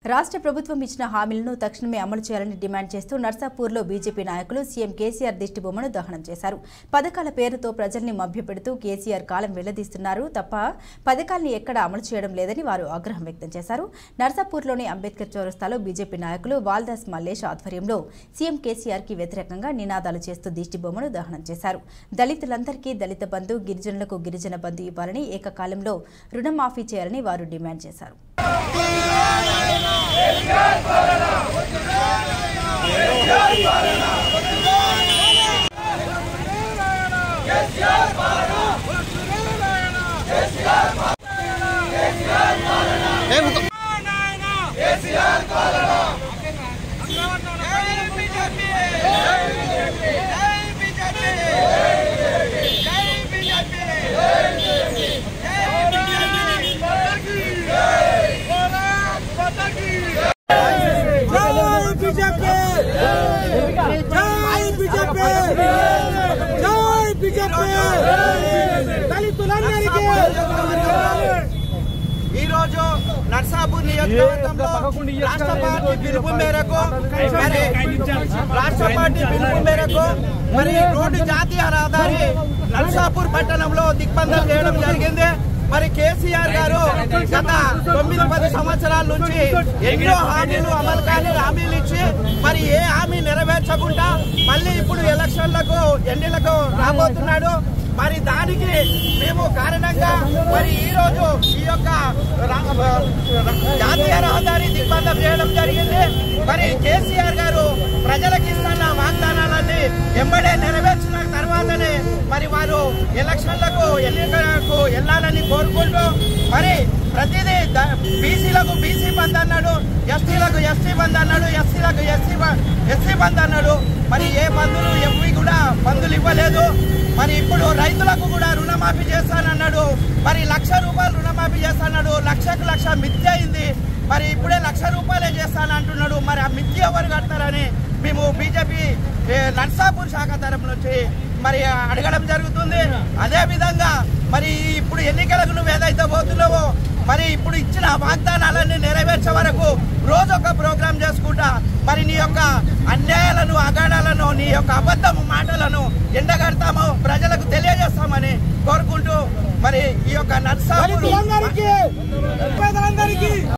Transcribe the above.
రాష్ట్ర ప్రభుత్వం ఇచ్చిన హామీలను తక్షణమే అమలు చేయాలని డిమాండ్ చేస్తూ నర్సాపూర్లో బీజేపీ నాయకులు సీఎం కేసీఆర్ దిష్టిబొమ్మను దహనం చేశారు. పథకాల పేరుతో ప్రజల్ని మభ్యపెడుతూ కేసీఆర్ కాలం వెళ్లదీస్తున్నారు తప్ప పథకాల్ని ఎక్కడా అమలు చేయడం లేదని వారు ఆగ్రహం వ్యక్తం చేశారు. నర్సాపూర్లోని అంబేద్కర్ చౌరస్తాలో బీజేపీ నాయకులు వాల్దాస్ మల్లేష్ ఆధ్వర్యంలో సీఎం కేసీఆర్కి వ్యతిరేకంగా నినాదాలు చేస్తూ దిష్టిబొమ్మను దహనం చేశారు. దళితులందరికీ దళిత బంధు, గిరిజనులకు గిరిజన బంధు ఇవ్వాలని, ఏకకాలంలో రుణమాఫీ చేయాలని వారు డిమాండ్ చేశారు. ఈరోజు నర్సాపూర్ నియోజకవర్గంలో రాష్ట్ర పార్టీ పిలుపు మేరకు మరి రోడ్డు జాతీయ రహదారి నర్సాపూర్ పట్టణంలో దిగ్బంధం చేయడం జరిగింది. మరి కేసీఆర్ గారు గత 9-10 సంవత్సరాల నుంచి ఎన్నో హామీలు అమలు కాని హామీలు ఇచ్చి మరి ఏ హామీ నెరవేర్చకుండా మళ్ళీ ఇప్పుడు ఎన్నికలకు రాబోతున్నాడు. మరి దానికి మేము కారణంగా మరి ఈ రోజు ఈ యొక్క జాతీయ రహదారి దిగ్బంధం చేయడం జరిగింది. మరి కేసీఆర్ గారు ప్రజలకు ఇస్తున్న వాగ్దానాలన్నీ ఎంబడే నెరవేర్చిన తర్వాతనే మరి వారు ఎన్నికలకు వెళ్లాలని కోరుకుంటూ మరి ప్రతిదీ బీసీలకు బీసీ బంద్ అన్నాడు, ఎస్టీలకు ఎస్టీ బంద్ అన్నాడు, ఎస్సీలకు ఎస్సీ బంద్ అన్నాడు. మరి ఏ బంధులు ఎవ్వి కూడా బంధులు ఇవ్వలేదు. మరి ఇప్పుడు రైతులకు కూడా రుణమాఫీ చేస్తానన్నాడు. మరి ₹1,00,000 రుణమాఫీ చేస్తాడు. లక్ష మిథ్య అయింది. మరి ఇప్పుడే ₹1,00,000 చేస్తానంటున్నాడు. మరి ఆ మిథ్య ఎవరు కడతారని మేము బీజేపీ నర్సాపూర్ శాఖ తరపు నుంచి మరి అడగడం జరుగుతుంది. అదే విధంగా మరి ఇప్పుడు ఎన్నికలకు నువ్వు ఏదైతే పోతున్నావో మరి ఇప్పుడు ఇచ్చిన వాగ్దానాలన్నీ నెరవేర్చే వరకు రోజు ఒక ప్రోగ్రాం చేసుకుంటా మరి నీ యొక్క అన్యాయాలను, అగాడాలను, నీ యొక్క అబద్ధం మాటలను ఎండగడతామో ప్రజలకు తెలియజేస్తామని కోరుకుంటూ మరి ఈ యొక్క నర్సాపూర్